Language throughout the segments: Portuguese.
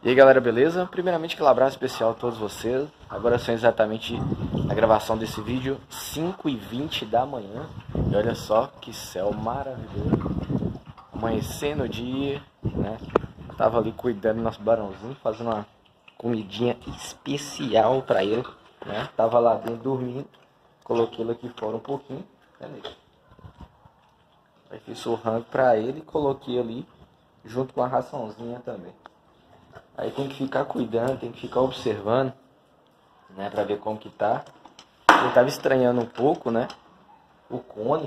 E aí galera, beleza? Primeiramente aquele abraço especial a todos vocês. Agora são exatamente a gravação desse vídeo 5h20 da manhã. E olha só que céu maravilhoso. Amanhecendo o dia, né? Tava ali cuidando do nosso barãozinho, fazendo uma comidinha especial pra ele, né? Tava lá dentro dormindo. Coloquei ele aqui fora um pouquinho. Aí fiz o rango pra ele e coloquei ali junto com a raçãozinha também. Aí tem que ficar cuidando, tem que ficar observando, né, pra ver como que tá. Eu tava estranhando um pouco, né, o cone,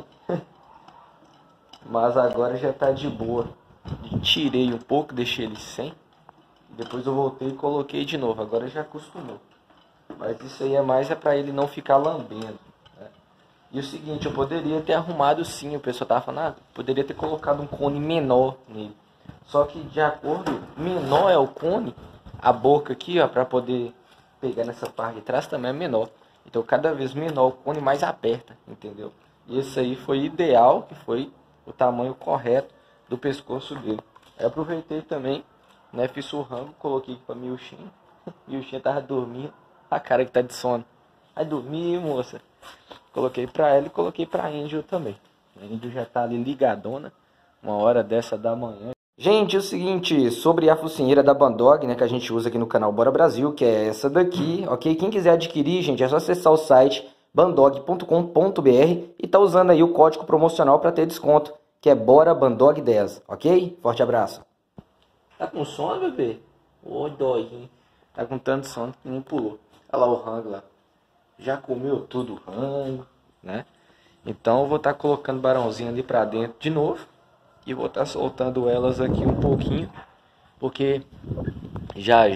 mas agora já tá de boa. Tirei um pouco, deixei ele sem, depois eu voltei e coloquei de novo, agora já acostumou. Mas isso aí é pra ele não ficar lambendo, né. E o seguinte, eu poderia ter arrumado sim, o pessoal tava falando, poderia ter colocado um cone menor nele. Só que de acordo, menor é o cone, a boca aqui, ó, para poder pegar nessa parte de trás também é menor. Então cada vez menor o cone, mais aperta, entendeu? E esse aí foi ideal, que foi o tamanho correto do pescoço dele. Aí aproveitei também, né, fiz o rango, coloquei aqui pra Milchinha. Milchinha tava dormindo, a cara que tá de sono. Vai dormir, moça. Coloquei pra ela e coloquei pra Angel também. A Angel já tá ali ligadona, uma hora dessa da manhã. Gente, é o seguinte, sobre a focinheira da Bandog, né, que a gente usa aqui no canal Bora Brasil, que é essa daqui, ok? Quem quiser adquirir, gente, é só acessar o site bandog.com.br e tá usando aí o código promocional para ter desconto, que é Bora Bandog 10, ok? Forte abraço. Tá com sono, bebê? Ô, dói, tá com tanto sono que não pulou. Olha lá o rango lá. Já comeu tudo o rango, né? Então eu vou estar colocando o barãozinho ali pra dentro de novo. E vou estar soltando elas aqui um pouquinho, porque já,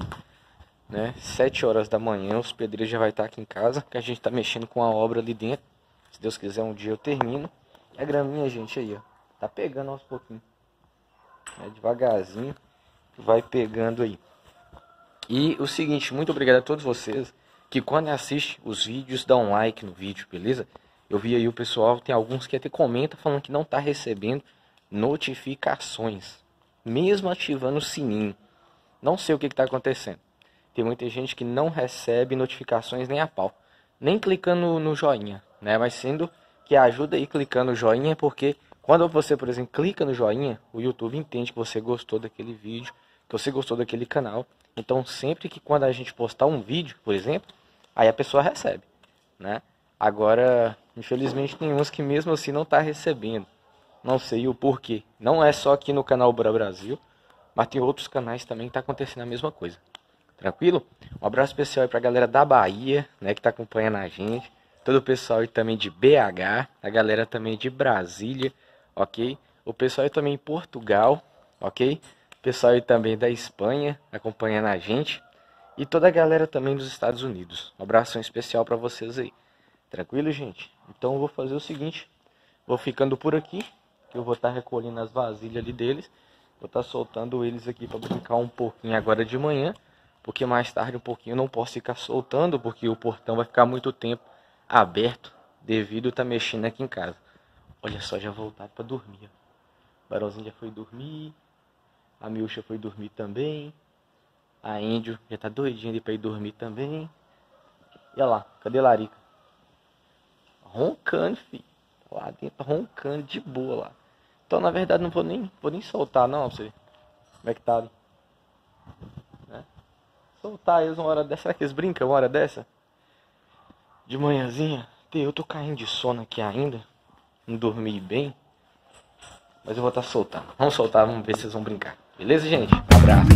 né, 7 horas da manhã, os pedreiros já vai estar aqui em casa, que a gente está mexendo com a obra ali dentro. Se Deus quiser, um dia eu termino. E a graminha, gente, aí, ó, tá pegando aos pouquinhos, né, devagarzinho, vai pegando aí. E o seguinte, muito obrigado a todos vocês que quando assistem os vídeos, dão um like no vídeo, beleza? Eu vi aí o pessoal, tem alguns que até comenta falando que não tá recebendo notificações, mesmo ativando o sininho. Não sei o que está acontecendo. Tem muita gente que não recebe notificações nem a pau, nem clicando no joinha, né? Mas sendo que ajuda aí clicando no joinha, porque quando você, por exemplo, clica no joinha, o YouTube entende que você gostou daquele vídeo, que você gostou daquele canal. Então sempre que quando a gente postar um vídeo, por exemplo, aí a pessoa recebe, né? Agora, infelizmente, tem uns que mesmo assim não está recebendo. Não sei o porquê. Não é só aqui no canal Bora Brasil, mas tem outros canais também que tá acontecendo a mesma coisa. Tranquilo? Um abraço especial aí pra galera da Bahia, né, que tá acompanhando a gente. Todo o pessoal aí também de BH, a galera também de Brasília, ok? O pessoal aí também em Portugal, ok? O pessoal aí também da Espanha acompanhando a gente. E toda a galera também dos Estados Unidos. Um abraço especial pra vocês aí. Tranquilo, gente? Então eu vou fazer o seguinte. Vou ficando por aqui. Que eu vou estar recolhendo as vasilhas ali deles. Vou estar soltando eles aqui para brincar um pouquinho agora de manhã. Porque mais tarde um pouquinho eu não posso ficar soltando. Porque o portão vai ficar muito tempo aberto. Devido a estar mexendo aqui em casa. Olha só, já voltaram para dormir. O Barãozinho já foi dormir. A Milcha foi dormir também. A Índio já tá doidinha ali para ir dormir também. E olha lá, cadê Larica? Roncando, filho. Lá dentro roncando de boa lá. Então na verdade não vou nem soltar não, pra você ver como é que tá ali, né? Soltar eles uma hora dessa. Será que eles brincam uma hora dessa? De manhãzinha? Eu tô caindo de sono aqui ainda. Não dormi bem. Mas eu vou estar soltando. Vamos soltar, vamos ver se vocês vão brincar. Beleza, gente? Um abraço.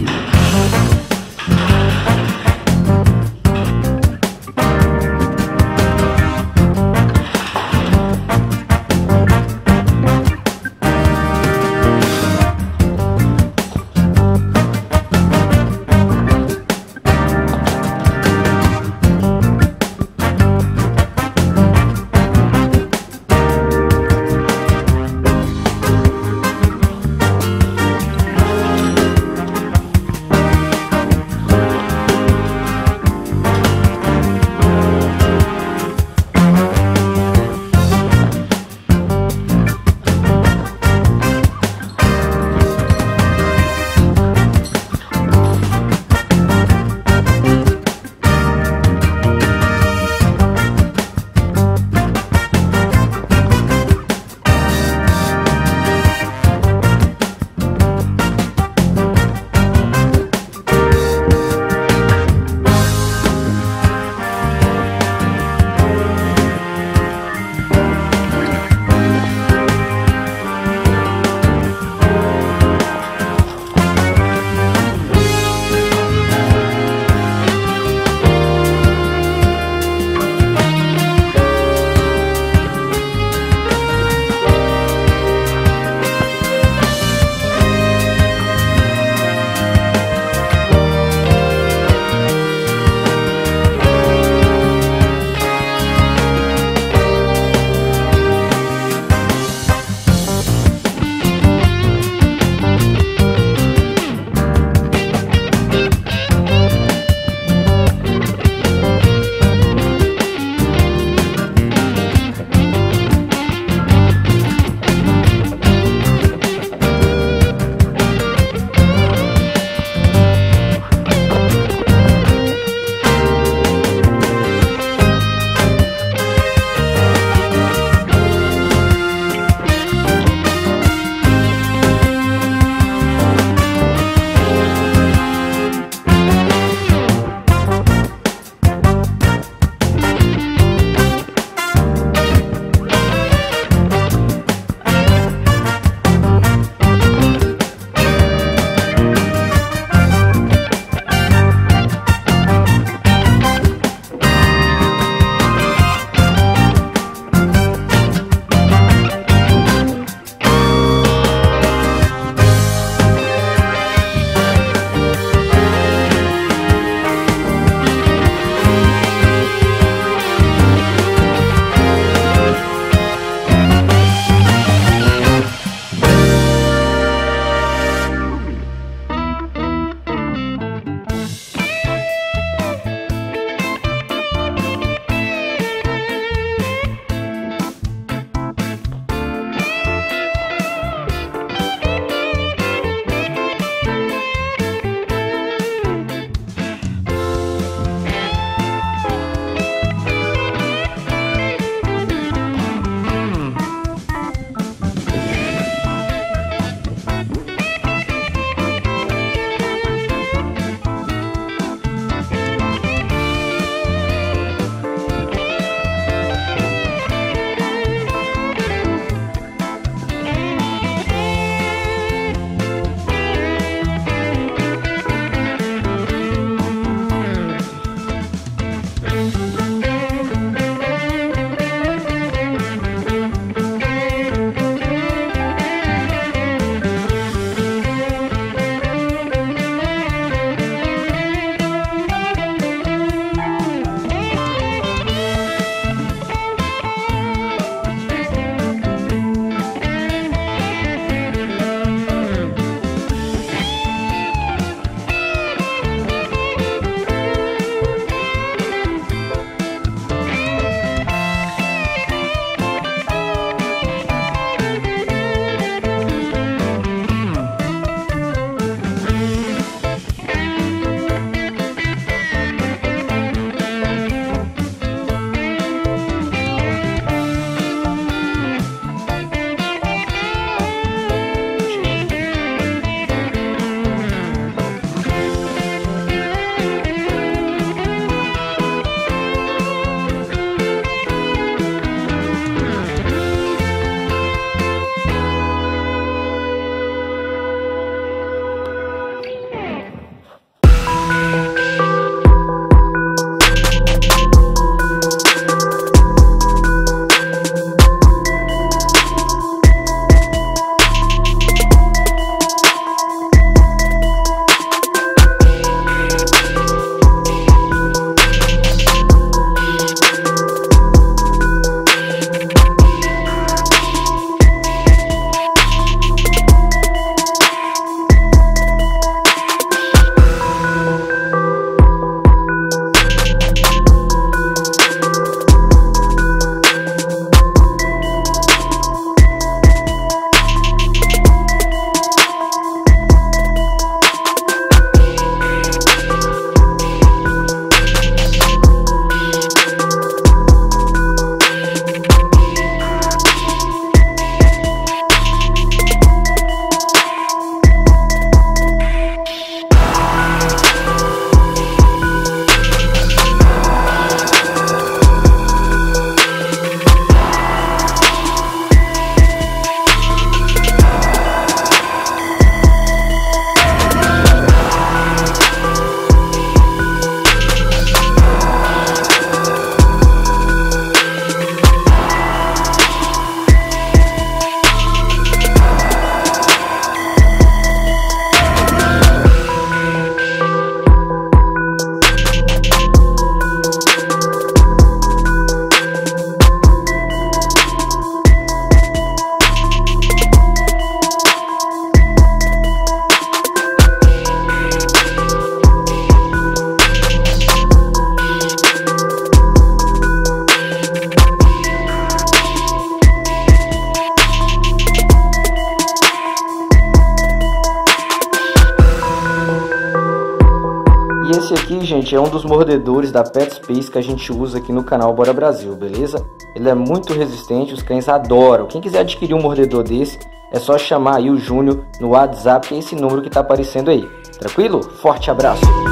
esse aqui, gente, é um dos mordedores da Pet Space que a gente usa aqui no canal Bora Brasil, beleza? Ele é muito resistente, os cães adoram. Quem quiser adquirir um mordedor desse, é só chamar aí o Júnior no WhatsApp, que é esse número que tá aparecendo aí. Tranquilo? Forte abraço!